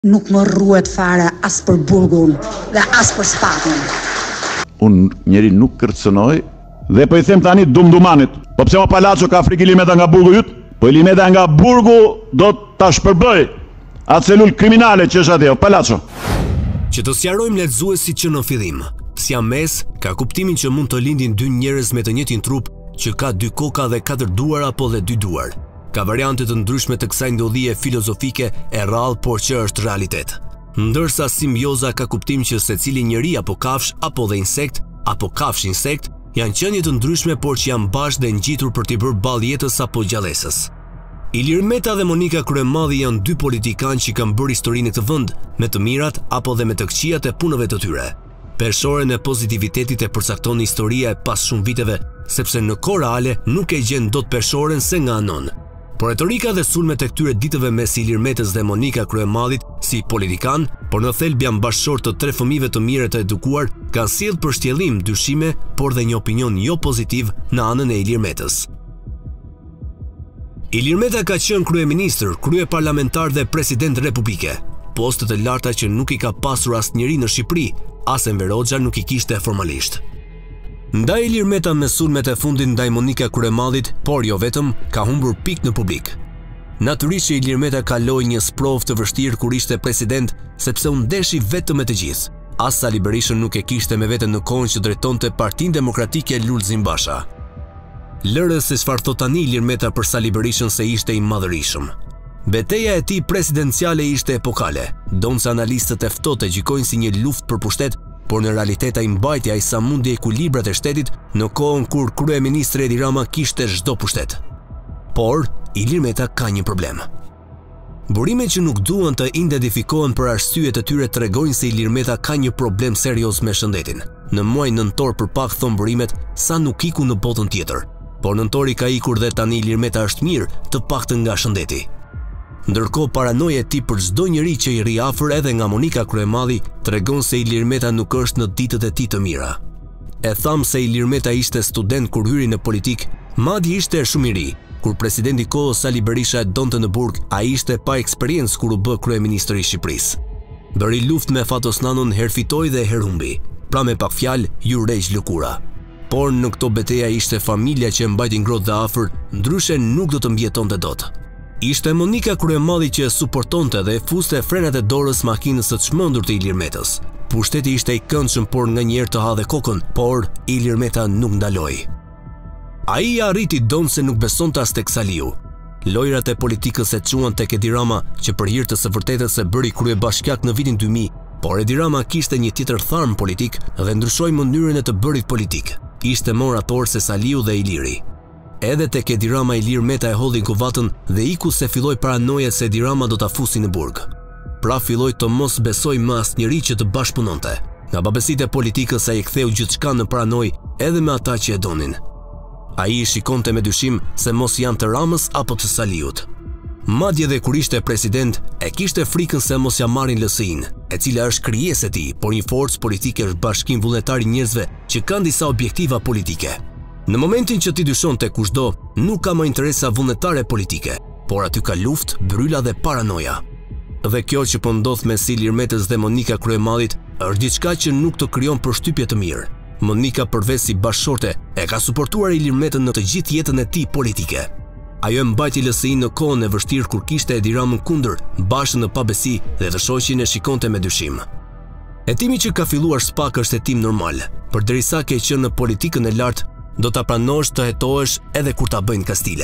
Nuk më rruhet fare as për burgun dhe as për spatën. Unë njeri nuk kërcënoj dhe po I them tani dumdumanit. Po pse ma Palacio ka frikë Ilimeta nga burgu jut? Po Ilimeta nga burgu do ta shpërbëj atë celul kriminale që është atje, Palacio. Që të sqarojmë lexuesit që në fillim, siames ka kuptimin që mund të lindin dy njerëz me të njëjtin trup që ka dy koka dhe 4 duar apo dhe 2 duar. Ka variante të ndryshme të kësaj ndodhie filozofike e rrallë, por që është realitet. Ndërsa simbioza ka kuptim që secili njeri apo kafsh apo dhe insekt apo kafsh insekt janë qenie të ndryshme por që janë bashkë dhe ngjitur për t'i bërë ballë jetës apo gjallësës. Ilir Meta dhe Monika Kryemalli janë dy politikanë që kanë bërë historinë e këtë vend me të mirat apo dhe me të këqijat e punëve të tyre. Peshoren e pozitivitetit e përcakton historia e pas shumë viteve, sepse në kohë reale nuk e gjen dot peshoren se nga anon. Por retorika dhe sulmet e këtyre ditëve mes Ilir Metës dhe Monika Kryemallit si politikan, por në thelb janë bashkëshor të 3 fëmijëve të mirë të edukuar, kanë sjellë për shtjellim, dyshime, por dhe një opinion jo pozitiv në anën e Ilir Metës. Ilir Meta ka qenë kryeministër, kryeparlamentar dhe president republike, postet e larta që nuk I ka pasur asnjëri në Shqipëri, as Enver Hoxha nuk I kishte formalisht. Ndaj Ilir Meta me sulmet e fundit ndaj Monika Kryemallit, por jo vetëm, ka humbur pikë në publik. Natyrisht që Ilir Meta kaloi një sprovë të vështirë kur ishte president, sepse u ndeshi vetëm me të gjithë. As Sali Berishën nuk e kishte me veten në kohën që drejtonte Partinë Demokratike Lulzim Basha. Lërë se çfarë thot tani Ilir Meta për Sali Berishën se ishte I madhërishëm. Betejë e tij presidenciale ishte epokale, donse analistët e ftohtë e gjykojnë si një luftë për pushtet, por në realitet ai mbajti ai sa mundi ekuilibrat e shtetit në kohën kur kryeministri Edi Rama kishte çdo pushtet. Por Ilir Meta ka një problem. Burimet që nuk duan të identifikohen për arsye të tyre tregojnë se Ilir Meta ka një problem serioz me shëndetin. Në muaj nëntor përpak thon burimet sa nuk iku në botën tjetër, por nëntori ka ikur dhe tani Ilir Meta është mirë, të paktën nga shëndeti. Ndërkohë paranoja e tij për çdo njeri që I rri afër edhe nga Monika Kryemalli tregon se Ilir Meta nuk është në ditët e tij të mira. E tham se Ilir Meta ishte student kur hyri në politik, madje ishte shumë I ri. Kur presidenti kohës Sali Berisha e donte në burg, ai ishte pa eksperiencë kur u bë kryeministër I Shqipërisë. Bëri luftë me Fatosnanon, herë fitoi dhe herë humbi. Pra me pak fjalë, ju rreq lëkura. Por në këto betejë ishte familja që e mbajti ngrohtë dhe afër, ndryshe nuk do të mbjetonte dot. Ishte Monika Kryemalli që suportonte dhe e fuste frenat e dorës makinës së çmendur të Ilir Metës. Pushteti ishte I këndshëm, por nganjëherë të hadhe kokën, por Ilir Meta nuk ndaloi. Ai arriti donë se nuk besonte as tek Saliu. Lojrat e politikës e çuan tek Edi Rama, që për hir të së vërtetës se bëri kryebashkiak në vitin 2000, por Edi Rama kishte një tjetër tharm politik dhe ndryshoi mënyrën e të bërit politik. Ishte më orator se Saliu dhe Iliri. Edhe tek Edi Rama Ilir Meta e hodhi kuvatën dhe iku se filloi paranoja se Edi Rama do ta fusi në burg. Pra filloi të mos besoj më asnjëri që të bashkëpunonte. Nga babesitë e politikës ai ktheu gjithçka në paranojë edhe me ata që e donin. Ai shikonte me dyshim se mos janë të Ramës apo të Saliut. Madje dhe kur ishte president, e kishte frikën se mos ja marrin LSI-n, e cila është krijesë e tij, por një forcë politike është bashkim vullnetar I njerëzve që kanë disa objektiva politike. Në momentin që ti dyshonte kushdo, nuk ka më interesa vullnetare politike, por aty ka luftë, bryla dhe paranoja. Dhe kjo që po ndodh mes Ilir Metës dhe Monika Kryemallit është diçka që nuk të krijon përshtypje të mirë. Monika përveç si bashkëshorte e ka suportuar Ilir Metën në të gjithë jetën e tij politike. Ajo e mbajti LSI-n në kohën e vështirë kur kishte Edi Ramën kundër, Bashën në pabesi dhe të shoqin e shikonte me dyshim. Hetimi që ka filluar spak është hetim normal, përderisa ke qenë në politikën e lartë, do ta pranosh të hetohesh edhe kur ta bëjnë kastile.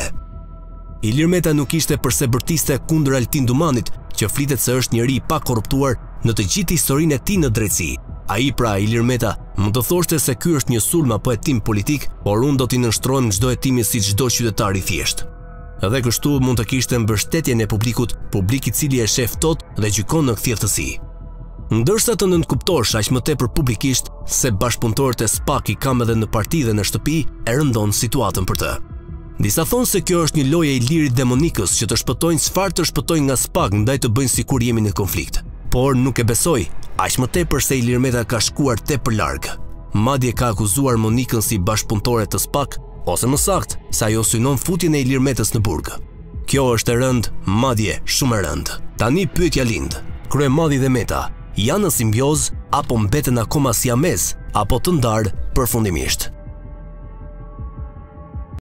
Ilir Meta nuk ishte përse bërtiste kundër Altin Dumanit, që flitet se është njeri pa korruptuar në të gjithë historinë e tij në drejtësi. Ai pra Ilir Meta mund të thoshte se ky është një sulm apo hetim politik, por unë do t'i nënshtrojmë çdo hetimi si çdo qytetar I thjeshtë. Edhe kështu mund të kishte mbështetjen e publikut, publik I cili e sheh ftohtë dhe gjykon në thjeshtësi. Ndërsa të nënkuptosh aq më tepër publikisht se bashkëpunëtorët e SPAK I kam edhe në parti dhe në shtëpi, e rëndon situatën për të. Disa thonë se kjo është një lojë e Ilirit dhe Monikës që të shpëtojnë çfarë të shpëtojnë nga SPAK ndaj të bëjnë sikur jemi në konflikt. Por nuk e besoj, aq më tepër se Ilir Meta ka shkuar tepër larg. Madje ka akuzuar Monikën si bashkëpunëtore të SPAK, ose më saktë, se ajo synon futjen e Ilir Metës në burg. Kjo është e rëndë, madje shumë e rëndë. Tani pyetja lind. Kryemadhi dhe Meta janë në simbiozë apo mbeten akoma siamez apo të ndarë përfundimisht?